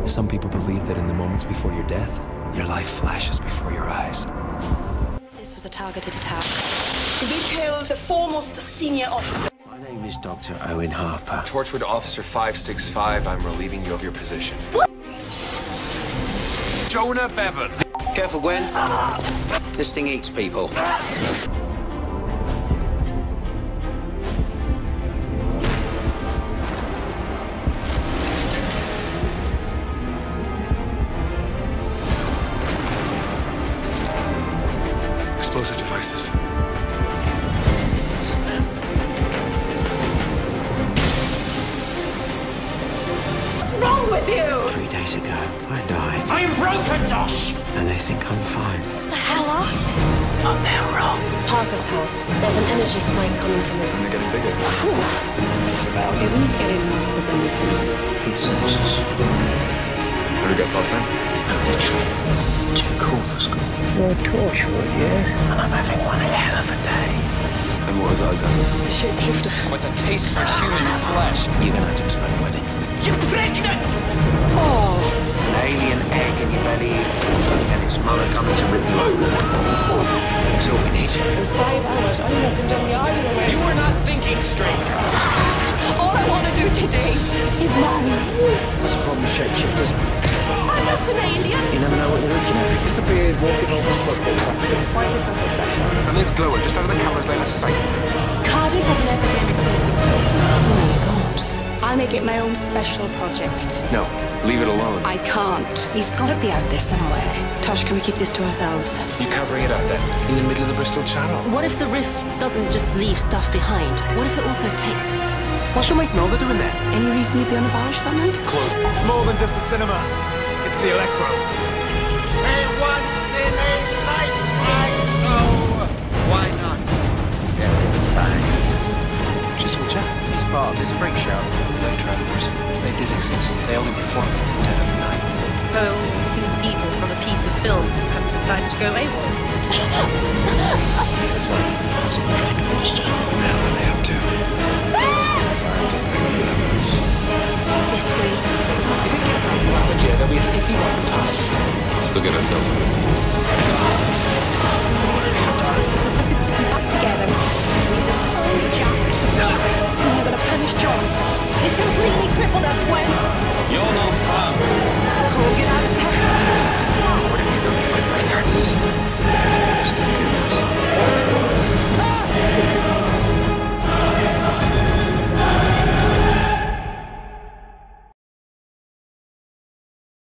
Some people believe that in the moments before your death, your life flashes before your eyes. This was a targeted attack. To be killed, the foremost senior officer. My name is Dr. Owen Harper. Torchwood Officer 565, I'm relieving you of your position. Jonah Bevan. Careful, Gwen. This thing eats people. Explosive devices. Snap. What's wrong with you? 3 days ago, I died. I am broken, Josh! And they think I'm fine. What the hell are you? Oh, they're wrong. Parker's house. There's an energy spike coming from it. And they're getting bigger. Okay, we need to get in now with these things. Heat sensors. How do we get past them? I'm literally too cool for school. You're Torchwood, yeah? And I'm having one hell of a day. And what has that done? It's a shapeshifter. With a taste for human flesh. You're gonna have to explain the wedding. You're pregnant! Oh. An alien egg in your belly, and its mother coming to rip you open. That's all we need. In 5 hours, I'm walking down the aisle away. You are not thinking straight. All I want to do today is marry you. That's the problem with shapeshifters. I'm not an alien! You never know what you're looking at. Disappeared walking over a football track. Why is this one so special? And there's Glower just over the camera's line of sight. Cardiff has an epidemic of missing persons. Oh my God. I'll make it my own special project. No, leave it alone. I can't. He's got to be out there somewhere. Tosh, can we keep this to ourselves? You covering it up then? In the middle of the Bristol Channel? What if the rift doesn't just leave stuff behind? What if it also takes? What's your mate Mulder doing there? Any reason you'd be on a barge that night? Close. It's more than just a cinema. It's the Electro. Once in a lifetime. Oh, why not? Step inside. Just some chat. He's part of this freak show. Night travelers, they did exist. They only perform at the dead of night. So, 2 people from a piece of film have decided to go AWOL. That's right. It's a dread monster. Now what are they up to? This way. If it gets people out of jail, there'll be a city-wide party. Let's go get ourselves a drink. Put this city back together. We're gonna find Jack. And we're gonna punish John. He's completely crippled us, Gwen. You're no fun.